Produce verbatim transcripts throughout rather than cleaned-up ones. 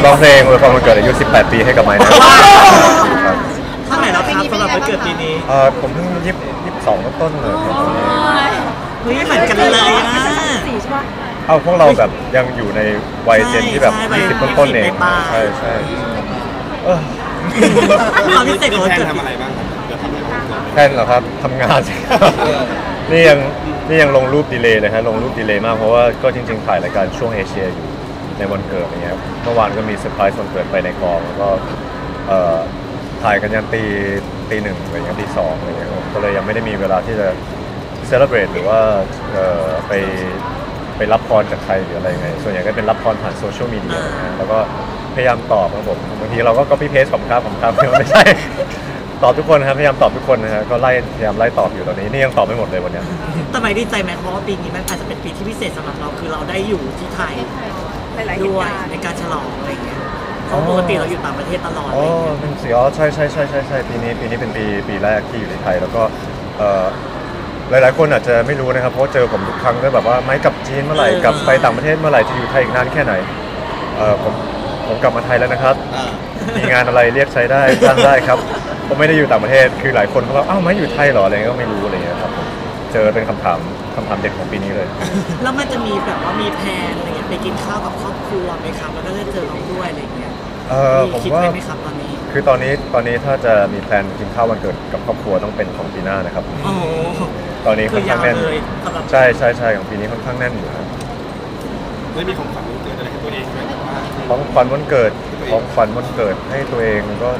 ร้องเพลงอวยพรวันเกิดอายุสิบแปดปีให้กับไม้นะเท่าไหร่แล้วครับสำหรับวันเกิดปีนี้เออผมเพิ่งยี่สิบยี่สิบสองต้นเลยเฮ้ยเหมือนกันเลยนะเอาพวกเราแบบยังอยู่ในวัยเจนที่แบบยี่สิบต้นๆเองใช่ใช่เออความพิเศษของวันเกิดทำอะไรบ้างแทนเหรอครับทำงานนี่ยังนี่ยังลงรูปดีเลย์เลยฮะลงรูปดีเลย์มากเพราะว่าก็จริงๆถ่ายรายการช่วงเอเชียอยู่ในวันเกิดอย่างเงี้ยเมื่อวานก็มีเซอร์ไพรส์วันเกิดไปในกองแล้วก็ถ่ายกันยันตีตีหนึ่งอะไรเงี้ยตีสองอะไรเงี้ยก็เลยยังไม่ได้มีเวลาที่จะเซเลบรตหรือว่าไปไปรับพรจากใครหรืออะไรไงส่วนใหญ่ก็เป็นรับพรผ่านโซเชียลมีเดียนะแล้วก็พยายามตอบครับผมบางทีเราก็ copy paste ของครับของครับไม่ใช่ตอบทุกคนครับพยายามตอบทุกคนนะฮะก็ไล่พยายามไล่ตอบอยู่ตอนนี้นี่ยังตอบไม่หมดเลยวันนี้ทำไมดีใจไหมเพราะว่าปีนี้มันอาจจะเป็นปีที่พิเศษสำหรับเราคือเราได้อยู่ที่ไทยด้วยในการฉลองอะไรเงี้ยเพราะปกติเราอยู่ต่างประเทศตลอดอ๋อเป็นสิอ๋อใช่ใช่ใช่ใช่ใช่ปีนี้ปีนี้เป็นปีปีแรกที่อยู่ในไทยแล้วก็หลายๆคนอาจจะไม่รู้นะครับเพราะเจอผมทุกครั้งก็แบบว่าไม่กลับจีนเมื่อไหร่กลับไปต่างประเทศเมื่อไหร่จะอยู่ไทยอีกนานแค่ไหนผมผมกลับมาไทยแล้วนะครับมีงานอะไรเรียกใช้ได้จ้างได้ครับผมไม่ได้อยู่ต่างประเทศคือหลายคนเขาบอกอ้าวไม่อยู่ไทยหรออะไรก็ไม่รู้อะไรเงี้ยครับเจอเป็นคำถามคำถามเด็กของปีนี้เลยแล้วมันจะมีแบบว่ามีแพลนอะไรเงี้ยไปกินข้าวกับครอบครัวไหมครับแล้วก็ได้เจอน้องด้วยอะไรเงี้ยเออผมว่าไหมครับตอนนี้คือตอนนี้ตอนนี้ถ้าจะมีแพลนกินข้าววันเกิดกับครอบครัวต้องเป็นของปีหน้านะครับตอนนี้ค่อนข้างแน่นใช่ใช่ใช่ของปีนี้ค่อนข้างแน่นอยู่ครับไม่มีของขวัญวันเกิดอะไรให้ตัวเองไหมของขวัญวันเกิดของขวัญวันเกิดให้ตัวเองก็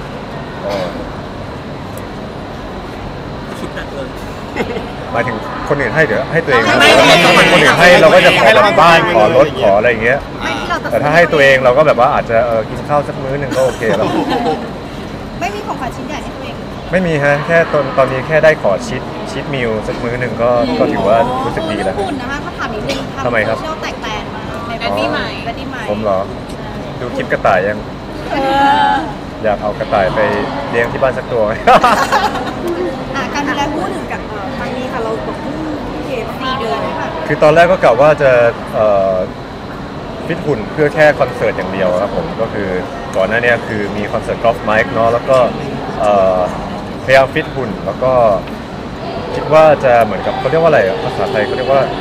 คิดหนักเลยหมายถึงคนอื่นให้เดี๋ยวให้ตัวเองคนอื่นให้เราก็จะขอแบบบ้านขอรถขออะไรอย่างเงี้ยแต่ถ้าให้ตัวเองเราก็แบบว่าอาจจะเออกินข้าวสักมื้อหนึ่งก็โอเคแล้วไม่มีของขวัญชิ้นใหญ่ให้ตัวเองไม่มีฮะแค่ตอนตอนนี้แค่ได้ขอชิดชิดมิลสักมื้อหนึ่งก็ก็ถือว่ารู้สึกดีแล้วคุณนะคะเขาถามนิดนึงทำไมครับเชี่ยวแตกแตนมาในแบดดี้ใหม่แบดดี้ใหม่ผมเหรอดูคลิปกระต่ายยังอยากเอากระต่ายไปเลี้ยงที่บ้านสักตัวไหมการดูแลพูดถึงกับครั้งนี้ค่ะเราบอกเก็บสี่เดือนคือตอนแรกก็กะว่าจะฟิตหุ่นเพื่อแค่คอนเสิร์ตอย่างเดียวครับผมก็คือก่อนหน้านี้คือมีคอนเสิร์ตกอล์ฟไมค์เนาะแล้วก็พยายามฟิตหุ่นแล้วก็คิดว่าจะเหมือนกับเขาเรียกว่าอะไรภาษาไทยเขาเรียกว่า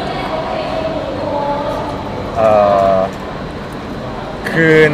คืน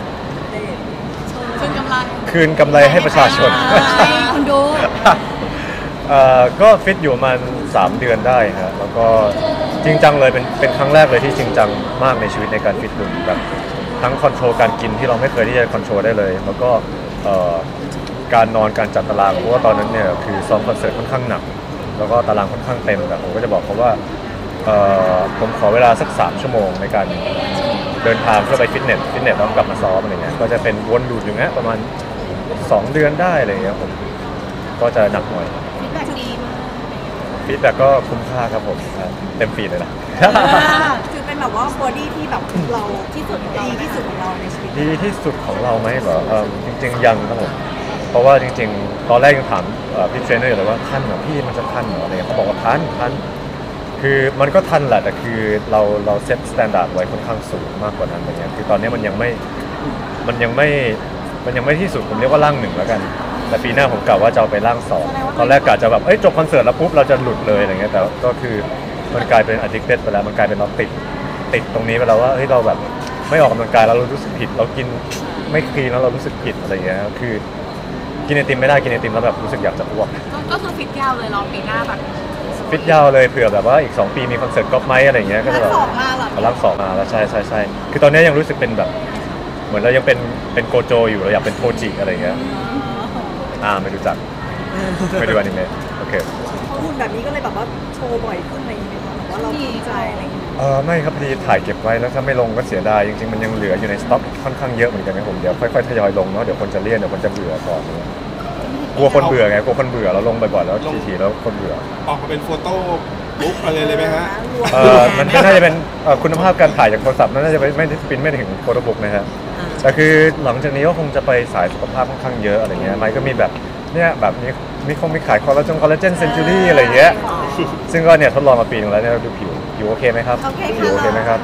คืนกำไรคืนกำไรให้ประชาชนคนดูก็ฟิตอยู่ประมาณสามเดือนได้ฮะแล้วก็จริงจังเลยเป็นเป็นครั้งแรกเลยที่จริงจังมากในชีวิตในการฟิตหุ่นแบบทั้งคอนโทรลการกินที่เราไม่เคยที่จะคอนโทรลได้เลยแล้วก็การนอนการจัดตารางเพราะว่าตอนนั้นเนี่ยคือซ้อมคอนเสิร์ตค่อนข้างหนักแล้วก็ตารางค่อนข้างเต็มแต่ผมก็จะบอกเขาว่าผมขอเวลาสักสามชั่วโมงในการเดินทางเพื่อไปฟิตเนสฟิตเนสแล้วกลับมาซ้อมอะไรเงี้ยก็จะเป็นวนลูปอย่างเงี้ยประมาณสองเดือนได้อะไรเงี้ยผมก็จะหนักหน่อยฟีดแบ็กดีมากฟีดแบ็กก็คุ้มค่าครับผมเต็มฟีดเลยนะคือเป็นแบบว่าบอดี้ที่แบบเราที่สุดดีที่สุดของเราในชีวิตดีที่สุดของเราไหมเหรอจริงๆยังครับผมเพราะว่าจริงๆตอนแรกยังถามพี่เทรนเนอร์เลยว่าทันเหรอพี่มันจะทันเหรออะไรเงี้ยเขาบอกว่าทันทันคือมันก็ทันแหละแต่คือเราเราเซตสแตนดาร์ดไว้ค่อนข้างสูงมากกว่านั้นอะไรเงี้ยคือตอนนี้มันยังไม่มันยังไม่มันยังไม่ที่สุดผมเรียกว่าร่างหนึ่งแล้วกันแต่ปีหน้าผมกะว่าจะเอาไปร่างสองตอนแรกกะจะแบบเอ้ยจบคอนเสิร์ตแล้วปุ๊บเราจะหลุดเลยอะไรเงี้ยแต่ก็คือมันกลายเป็น addicted ไปแล้วมันกลายเป็นเราติดติดตรงนี้ไปแล้วว่าเฮ้ยเราแบบไม่ออกกำลังกายแล้วเรารู้สึกผิดเรากินไม่คลีนแล้วเรารู้สึกผิดอะไรเงี้ยคือกินไอติมไม่ได้กินไอติมแล้วแบบรู้สึกอยากจะอ้วกก็คือฟิตยาวเลยเราปีหน้าแบบฟิตยาวเลยเผื่อแบบว่าอีกสองปีมีคอนเสิร์ตก๊อฟไมค์อะไรเงี้ยก็จะแบบร่างสองมาแล้วใช่ใช่ใช่คือตอนนี้ยังรู้สึกเป็นแบบเหมือนเรายังเป็นเป็นโกโจอยู่เราอยากเป็นโทจิอะไรเงี้ยอ่าไม่รู้จักไม่ดูอนิเมะโอเคหุ่นแบบนี้ก็เลยแบบว่าโชว์บ่อยขึ้นอะไรอย่างเงี้ยแบบว่าเราภูมิใจอะไรอย่างเงี้ยเออไม่ครับพอดีถ่ายเก็บไว้แล้วถ้าไม่ลงก็เสียดายจริงๆมันยังเหลืออยู่ในสต็อกค่อนข้างเยอะเหมือนกันนะผมเดี๋ยวค่อยๆทยอยลงเนาะเดี๋ยวคนจะเลี่ยนเดี๋ยวคนจะเบื่อก่อนกลัวคนเบื่อไงกลัวคนเบื่อแล้วลงไปก่อนแล้วทีๆแล้วคนเบื่อออกมาเป็นโฟโต้บุ๊กอะไรเลยไหมฮะเออมันน่าจะเป็นคุณภาพการถ่ายจากโทรศัพท์น่าจะไม่ไม่ปิ้นไม่ถึงโฟโต้บุ๊กนะฮะแต่คือหลังจากนี้ก็คงจะไปสายสุขภาพค่อนข้างเยอะอะไรเงี้ยไมค์ก็มีแบบเนี่ยแบบนี้มีคงมีขายคอลลาเจนคอลลาเจนเซนจูรี่อะไรเงี้ยซึ่งก็เนี่ยทดลองมาปีนึงแล้วเนี่ยดูผิวผิวโอเคไหมครับผิวโอเคไหมครับ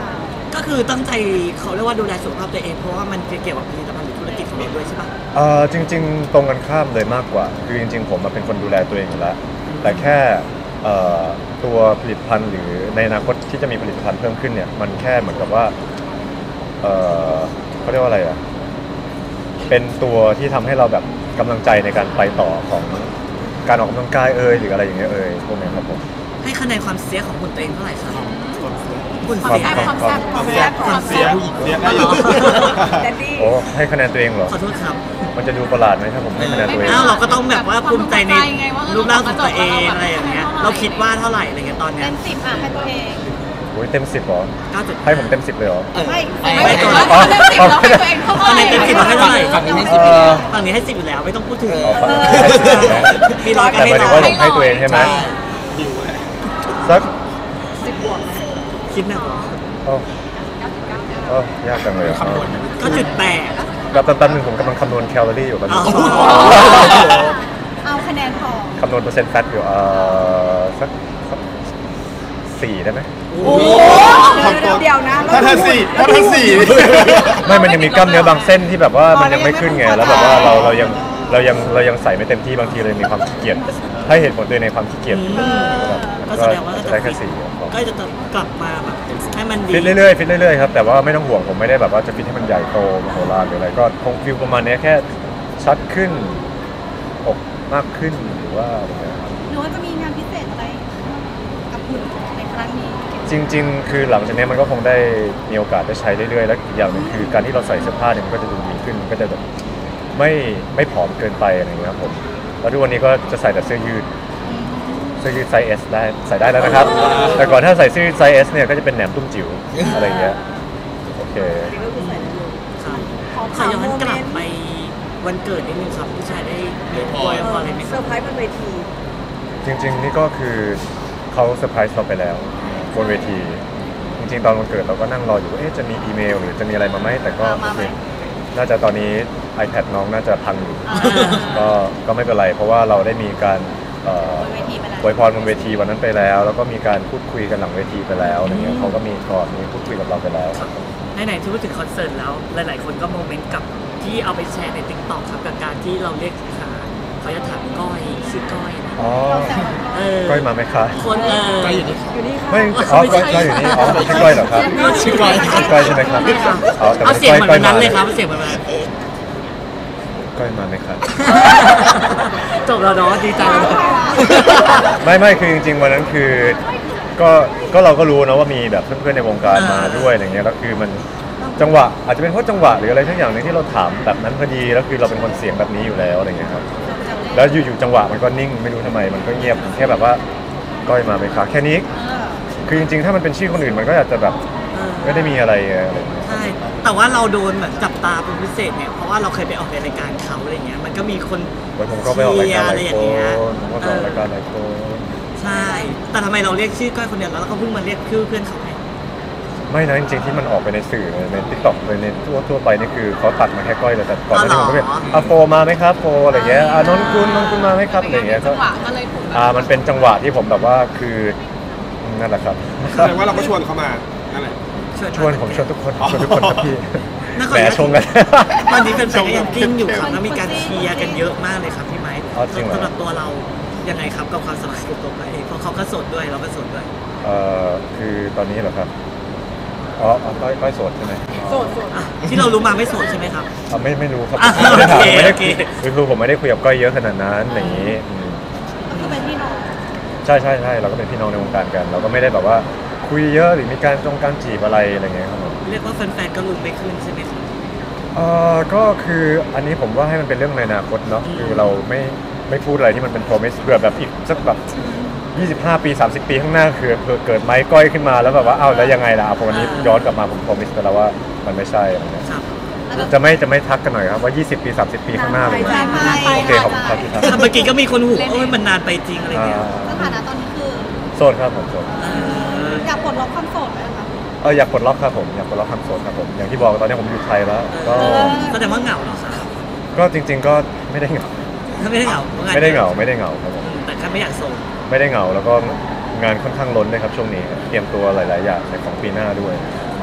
ก็คือตั้งใจเขาเรียกว่าดูแลสุขภาพตัวเองเพราะว่ามันเกี่ยวกับผลิตภัณฑ์หรือธุรกิจของเราด้วยใช่ปะเอ่อจริงๆตรงกันข้ามเลยมากกว่าคือจริงๆผมมาเป็นคนดูแลตัวเองอยู่แล้วแต่แค่เอ่อตัวผลิตภัณฑ์หรือในอนาคตที่จะมีผลิตภัณฑ์เพิ่มขึ้นเนี่ยมันแค่เหมือนกับว่าเอ่อเขาเรียกว่าอะไรอ่ะเป็นตัวที่ทำให้เราแบบกำลังใจในการไปต่อของการออกกำลังกายเอ่ยหรืออะไรอย่างเงี้ยเอ่ยพวกนี้ครับผมให้คะแนนความเสียของหุ่นตัวเองเท่าไหร่ครับหุ่นความเสียความความความแซ่บความเสีแซ่ยบผู้หญิงเสียได้อยู่แดดดี้โอ้ให้คะแนนตัวเองเหรอขอโทษครับมันจะดูประหลาดไหมถ้าผมให้คะแนนตัวเองอ้าวเราก็ต้องแบบว่าภูมิใจในรูปร่างของตัวเองอะไรอย่างเงี้ยเราคิดว่าเท่าไหร่อะไรเงี้ยตอนเนี้เต็ยมสิบอ่ะให้ตัวเองโอ้ยเต็มสิบเหรอเก้าจุดให้ผมเต็มสิบเลยเหรอไม่ไม่ไม่ตัตัว วเราเราเต็มสิบเราให้ตัวเองเท่าไหตอนร่นี้เต็มสิบเราให้เท่าไหร่ฝั่งนี้ให้เอสิบอฝั่งนี้ให้สิบอยู่แล้วไม่ต้องพูดถึงเอาฝั่งนี้ให้สิบเลยนะมีร้อยกับแต่หไม่มายถึงร้อว่าย ผมให้ตัวเองใช่ไหมหิวเลยสักคิดหนึ่งโอ้โอ้ยากจังเลยอ่ะก็จุดแปดแบบแป๊บๆหนึงผมกำลังคำนวณแคลอรี่อยู่แป๊บนึงอ๋อเอาคะแนนพอคำนวณเปอร์เซ็นต์แฟตอยู่เอ่อสักสักสี่ได้ไหมโอ้โอ้โหเดี๋ยวเดี๋ยวนะถ้าถ้าสี่ถ้าถ้าสี่ไม่มันยังมีกล้ามเนื้อบางเส้นที่แบบว่ามันยังไม่ขึ้นไงแล้วแบบว่าเราเรายังเรายังเรายังใส่ไม่เต็มที่บางทีเลยมีความขี้เกียจให้เหตุผลด้วยในความขี้เกียจก็แสดงว่าจะได้แค่สี่ก็จะกลับมาแบบให้มันดีฟิตเรื่อยๆฟิตเรื่อยๆครับแต่ว่าไม่ต้องห่วงผมไม่ได้แบบว่าจะฟิตให้มันใหญ่โตมโหฬารหรืออะไรก็คงฟิลประมาณนี้แค่ชัดขึ้นอกมากขึ้นหรือว่าอะไรเงี้ยครับหรือว่าจะมีงานพิเศษอะไรกับหุ่นในครั้งนี้จริง ๆ คือหลังจากนี้มันก็คงได้มีโอกาสได้ใช้เรื่อยๆแล้วอีกอย่างหนึงคือการที่เราใส่เสื้อผ้าเนี่ยมันก็จะดูดีขึ้นมันก็จะแบบไม่ไม่ผอมเกินไปอะไรอย่างเงี้ยครับผมแล้วทุกวันนี้ก็จะใส่แต่เสื้อยืดเสื้อยืดไซส์ S ได้ใส่ได้แล้วนะครับ แต่ก่อนถ้าใส่เสื้อยืดไซส์ S เนี่ยก็จะเป็นแหนมตุ้มจิ๋วอะไรอย่างเงี้ยโอเคครับขอย้อนกลับไปวันเกิดนิดนึงครับผู้ชายได้เรียนพอยพอเลยไหมคเซรัอบ ร์ไพรส์บนเวทีจริงๆนี่ก็คือเขาเซอร์ไพรส์เราไปแล้วบนเวที จริงๆ ตอนวันเกิดเราก็นั่งรออยู่ว่าเอ๊ะจะมีอีเมลหรือจะมีอะไรมาไหมแต่ก็มาไหมโอเคน่าจะตอนนี้ iPad น้องน่าจะพังอยู่ก็ก็ไม่เป็นไร เพราะว่าเราได้มีการเอ่อบนเวทีไปแล้วอวยพรบนเวทีวันนั้นไปแล้ว แล้วก็มีการพูดคุยกันหลังเวทีไปแล้วอะไรเงี้ยเขาก็มีก่อนมีพูดคุยกับเราไปแล้วไหนๆที่พูดถึงคอนเสิร์ตแล้วหลายๆคนก็โมเมนต์กับที่เอาไปแชร์ในติ๊กต็อกครับกับการที่เราเรียกหาเขาจะถามก้อยชื่อก้อยนะอ๋อเออก้อยมาไหมคะคนเออก็อยู่นี่อยู่นี่ค่ะไม่อ๋อก้อยก้อยอยู่นี่อ๋อชื่อก้อยเหรอครับชื่อก้อยชื่อก้อยใช่ไหมครับอ๋อแต่เอาไม่เสียงก้อยเหมือนก้อยวันนั้นมาเลยครับเอาเสียงเหมือนวันนั้นก้อยมาไหมครับจบแล้วเนาะดีใจเลยไม่ไม่คือจริงๆวันนั้นคือก็ก็เราก็รู้นะว่ามีแบบเพื่อนๆในวงการมาด้วยอะไรเงี้ยแล้วคือมันจังหวะอาจจะเป็นเพราะจังหวะหรืออะไรทั้งอย่างหนึงที่เราถามแบบนั้นพอดีแล้วคือเราเป็นคนเสียงแบบนี้อยู่แล้วอะไรเงี้ยครับแล้วอยู่ๆจังหวะมันก็นิ่งไม่รู้ทำไมมันก็เงียบแค่แบบว่าก้อยมาไหมคะแค่นี้คือจริงๆถ้ามันเป็นชื่อคนอื่นมันก็อาจจะแบบไม่ได้มีอะไรอะไรเงี้ยใช่แต่ว่าเราโดนเหมือนจับตาเป็นพิเศษเนี่ยเพราะว่าเราเคยไปออกในรายการเขาอะไรเงี้ยมันก็มีคนวันผมก็ไปออกรายการหลายเชียร์อะไรอคย่างเงี้ยนผมก็ไปออกรายการหลายคนใช่ แต่ทำไมเราเรียกชื่อก้อยคนเดียวแล้วเราก็เพิ่งมาเรียกชื่อเพื่อนเขาไงไม่นะจริงๆที่มันออกไปในสื่อในทิกตอกในทั่วทั่วไปนี่คือเขาตัดมาแค่ก้อยเลยแต่ก่อนหน้านี้ผมก็เป็นอ่ะโฟมาไหมครับโฟอะไรเงี้ยอ่ะนนกุลนนกุลมาไหมครับอะไรเงี้ยก็จังหวะก็เลยถูกอ่ามันเป็นจังหวะที่ผมแบบว่าคือนั่นแหละครับแสดงว่าเราก็ชวนเขามานั่นแหละชวนผมชวนทุกคนชวนทุกคนครับพี่น่าขอแหมอนุญาตชงกันตอนนี้เป็นแฟนๆก็ยังกิ้งอยู่ครับแล้วมีการเชียร์กันเยอะมากเลยครับพี่ไม้อ๋อจริงเหรอสำหรับตัวเรายังไงครับกับความสมัครตัวไปเพราะเขาก็โสดด้วยเราก็โสดด้วยเอ่อคือตอนนี้เหรอครับอ๋ออ๋อก้อยก้อยโสดใช่ไหมโสดโสดอ่ะที่เรารู้มาไม่โสดใช่ไหมครับอ๋อไม่ไม่รู้ครับอ่ะไม่ได้ถามโอเคไม่ได้โอเคคือคือผมไม่ได้คุยกับก้อยเยอะขนาดนั้นอย่างนี้อืมก็คือเป็นพี่น้องใช่ใช่ใช่เราก็เป็นพี่น้องในวงการกัน เราก็ไม่ได้แบบว่าคุยเยอะหรือมีการจงการจีบอะไรอะไรเงี้ยครับผมเรียกว่าแฟนๆก็ลุ้นไปขึ้นใช่ไหมครับเอ่อก็คืออันนี้ผมว่าให้มันเป็นเรื่องในอนาคตเนาะคือเราไม่ไม่พูดอะไรที่มันเป็น promise เผื่อแบบอีกสักแบบยี่สิบห้าปีสามสิบปีข้างหน้าคือเผื่อเกิดไม้ก้อยขึ้นมาแล้วแบบว่าอ้าวแล้วยังไงล่ะอ่ะพอวันนี้ย้อนกลับมาผม promise ไปแล้วว่ามันไม่ใช่อะไรเงี้ยครับจะไม่จะไม่ทักกันหน่อยครับว่ายี่สิบปีสามสิบปีข้างหน้าอะไรไปเงี้ยไปโอเคขอบคุณครับพี่ครับเมื่อกี้ก็มีคนหูโอ้ยมันนานไปจริงอะไรอ่าเงี้ยสถานะตอนนี้คือโสดครับผมโสดเอออยากปลดล็อกความโสดไหมคะเอออยากปลดล็อกครับผมอยากปลดล็อกคำโสดครับผมอย่างที่บอกตอนนี้ผมอยู่ไทยแล้วก็แสดงว่าเหงาเหรอครับก็จริง ๆ ก็ไม่ได้เหงาถ้าไม่ได้เหงาพระงนไม่ได้เหงาไม่ได้เหงาครับผมอืมแต่แค่ไม่อยากโสดไม่ได้เหงาแล้วก็งานค่อนข้างล้นด้วยครับช่วงนี้เตรียมตัวหลาย ๆ อย่างในของปีหน้าด้วยอ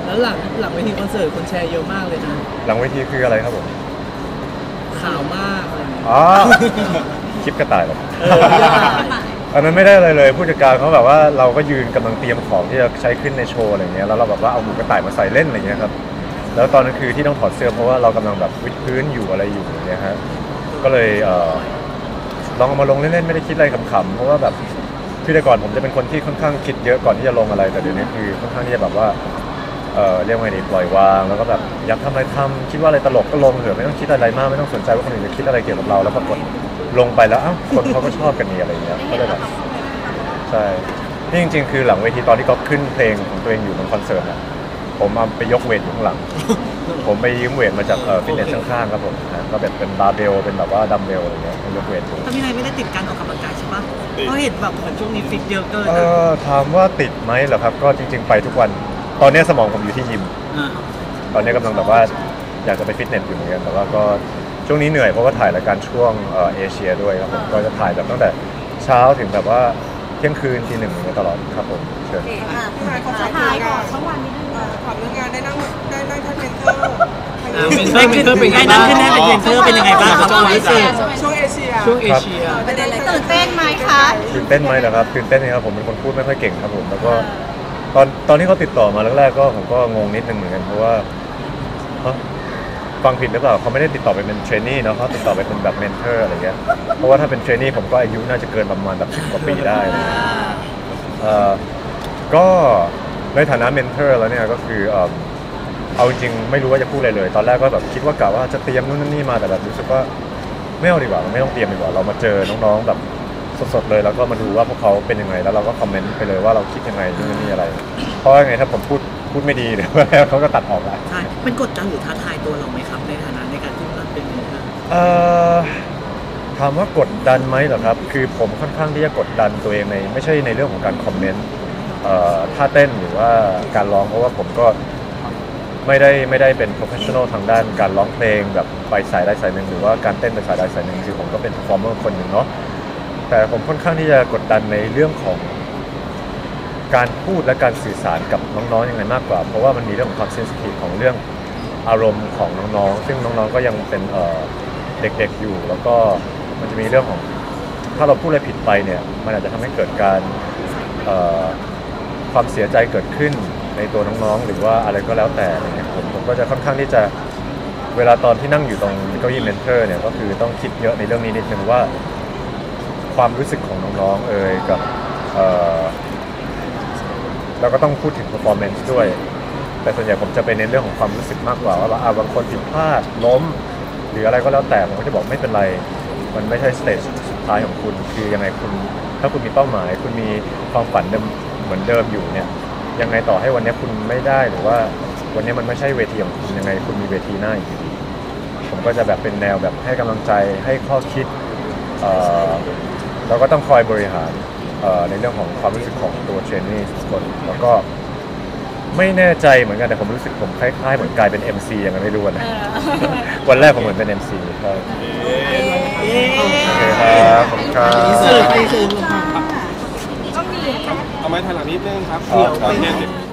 แล้วหลังหลังเวทีคอนเสิร์ตคนแชร์เยอะมากเลยนะหลังเวทีคืออะไรครับผมข่าวมากอะไรอย่างเงี้ยอ๋อ คลิปกระต่ายเหรอเออเยอะมากอันนั้นไม่ได้อะไรเลยผู้จัดการเขาแบบว่าเราก็ยืนกำลังเตรียมของที่จะใช้ขึ้นในโชว์อะไรเงี้ยแล้วเราแบบว่าเอาหมูกระต่ายมาใส่เล่นอะไรเงี้ยครับแล้วตอนนั้นคือที่ต้องถอดเสื้อเพราะว่าเรากำลังแบบวิดพื้นอยู่อะไรอยู่อย่างเงี้ยฮะก็เลยเอ่อลองเอามาลงเล่นๆไม่ได้คิดอะไรขำๆเพราะว่าแบบคือแต่ก่อนผมจะเป็นคนที่ค่อนข้างคิดเยอะก่อนที่จะลงอะไรแต่เดี๋ยวนี้คือค่อนข้างที่จะแบบว่าเอ่อเรียกว่าไงดีปล่อยวางแล้วก็แบบอยากทำอะไรทำคิดว่าอะไรตลกก็ลงเถอะไม่ต้องคิดอะไรมากไม่ต้องสนใจว่าคนอื่นจะคิดอะไรเกี่ยวกับเราแล้วปรากฏลงไปแล้วอ้าวคนเขาก็ชอบกันนี่อะไรเงี้ยก็เลยแบบใช่นี่จริงๆคือหลังเวทีตอนที่ก๊อฟขึ้นเพลงของตัวเองอยู่บนคอนเสิร์ตอะผมเอาไปยกเวทอยู่ข้างหลัง ผมไปยืมเวทมาจากเอ่อฟิตเนสข้างๆครับผมนะก็แบบเป็นบาร์เบลเป็นแบบว่าดัมเบลอะไรเงี้ยยกเวทอยู่ถ้าพี่นายไม่ได้ติดการออกกำลังกายใช่ปะเพราะเห็นแบบเหมือนช่วงนี้ฟิตเยอะเกินเออะอถามว่าติดไหมเหรอครับก็จริง ๆ ไปทุกวันตอนนี้สมองผมอยู่ที่ยิมอ่าตอนนี้กำลังแบบว่าอยากจะไปฟิตเนสอยู่เหมือนกันแต่ว่าก็ช่วงนี้เหนื่อยเพราะว่าถ่ายรายการช่วงเอ่อเอเชียด้วยครับผมก็จะถ่ายแบบตั้งแต่เช้าถึงแบบว่าเที่ยงคืนทีหนึ่งอย่างเงี้ยตลอดครับผมเชิญพี่นายขอสุดท้ายก่อนช่องวันนิดนึงถามเรื่องงานได้นั่งได้นั่งแท่นเมนเทอร์อ่าเมนเทอร์เมนเทอร์เป็นไงได้บ้างนั่งขึ้นได้เป็นเทรนเนอร์เป็นยังไงบ้างครับความรู้สึกช่วงเอเชียช่วงเอเชียประเด็นอะไรตื่นเต้นไหมคะตื่นเต้นไหมเหรอครับตื่นเต้นนะครับผมเป็นคนพูดไม่ค่อยเก่งครับผมแล้วก็ตอนตอนที่เขาติดต่อมาแรกๆก็ผมก็งงนิดนึงเหมือนกันเพราะว่าเอ้าฟังผิดหรือเปล่าเขาไม่ได้ติดต่อไปเป็นเทรนนี่เนาะเขาติดต่อไปเป็นแบบเมนเทอร์อะไรเงี้ยเพราะว่าถ้าเป็นเทรนนี่ผมก็อายุน่าจะเกินประมาณแบบสิบกว่าปีได้อะไรเงี้ยเอ่อก็ในฐานะเมนเทอร์แล้วเนี่ยก็คือเอ่อเอาจริงๆไม่รู้ว่าจะพูดอะไรเลย ตอนแรกก็แบบคิดว่ากะว่าจะเตรียมนู่นนี่มาแต่แบบรู้สึกว่าไม่เอาดีกว่าไม่ต้องเตรียมดีกว่าเรามาเจอน้องๆแบบสดๆเลยแล้วก็มาดูว่าพวกเขาเป็นยังไงแล้วเราก็คอมเมนต์ไปเลยว่าเราคิดยังไงนู่นนี่อะไร เพราะยังไงถ้าผมพูดพูดไม่ดีเดี๋ยวเขาก็ตัดออกละใช่เป็นกดดันหรือท้าทายตัวเราไหมครับในฐานะในการที่เราเป็นเมนเทอร์เอ่อถามว่ากดดันไหมเหรอครับคือผมค่อนข้างที่จะกดดันตัวเองในไม่ใช่ในเรื่องของการคอมเมนต์เอ่อท่าเต้นหรือว่าการร้องเพราะว่าผมก็ไม่ได้ไม่ได้เป็น professional ทางด้านการร้องเพลงแบบไปสายใดสายหนึ่งหรือว่าการเต้นไปสายใดสายหนึ่งคือผมก็เป็น performer คนหนึ่งเนาะแต่ผมค่อนข้างที่จะกดดันในเรื่องของการพูดและการสื่อสารกับน้องๆยังไงมากกว่าเพราะว่ามันมีเรื่องของความเซนซิทีฟของเรื่องอารมณ์ของน้องๆซึ่งน้องๆก็ยังเป็นเอ่อเด็กๆอยู่แล้วก็มันจะมีเรื่องของถ้าเราพูดอะไรผิดไปเนี่ยมันอาจจะทำให้เกิดการเอ่อความเสียใจเกิดขึ้นในตัวน้องๆหรือว่าอะไรก็แล้วแต่อะไรเงี้ยผมผมก็จะค่อนข้างที่จะเวลาตอนที่นั่งอยู่ตรงเก้าอี้เมนเทอร์เนี่ยก็คือต้องคิดเยอะในเรื่องนี้นิดนึงว่าความรู้สึกของน้องๆเอ่ยกับเอ่อเราก็ต้องพูดถึง performance ด้วย แต่ส่วนใหญ่ผมจะไปเน้นเรื่องของความรู้สึกมากกว่าว่าแบบอ่ะบางคนผิดพลาดล้มหรืออะไรก็แล้วแต่ผมก็จะบอกไม่เป็นไรมันไม่ใช่สเตจสุดท้ายของคุณคือยังไงคุณถ้าคุณมีเป้าหมายคุณมีความฝันเดิมเหมือนเดิมอยู่เนี่ยยังไงต่อให้วันนี้คุณไม่ได้หรือว่าวันนี้มันไม่ใช่เวทีของคุณยังไงคุณมีเวทีหน้าอยู่ดีผมก็จะแบบเป็นแนวแบบให้กำลังใจให้ข้อคิดเอ่อเราก็ต้องคอยบริหารในเรื่องของความรู้สึกของตัวเทรนนี่ทุกคนแล้วก็ไม่แน่ใจเหมือนกันแต่ผมรู้สึกผมคล้ายๆเหมือนกลายเป็น เอ็ม ซี อย่างนั้นไม่รู้นะ วันแรกผมเหมือนเป็น เอ็ม ซี ครับเย้โอเคครับขอบคุณครับดีสุดดีสุดก็มีเอาไม้ถอยหลังนิดนึงครับอ๋อเดี๋ยวเดี๋ยว